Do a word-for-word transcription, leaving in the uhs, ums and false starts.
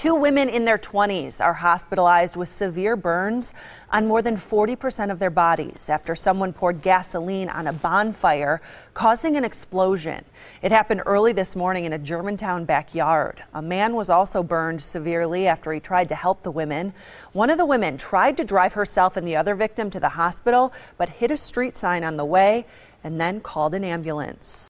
Two women in their twenties are hospitalized with severe burns on more than forty percent of their bodies after someone poured gasoline on a bonfire, causing an explosion. It happened early this morning in a Germantown backyard. A man was also burned severely after he tried to help the women. One of the women tried to drive herself and the other victim to the hospital, but hit a street sign on the way and then called an ambulance.